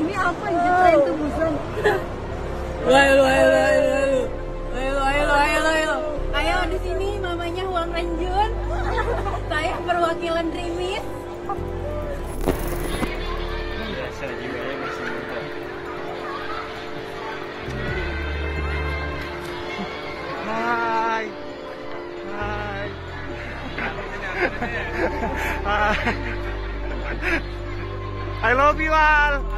Ini apa yang Train to Busan? Ayo di sini mamanya Huang Renjun. Saya perwakilan Dreamies. Biasa juga ya masih muda. Hai. Hai. Hai. I love you all.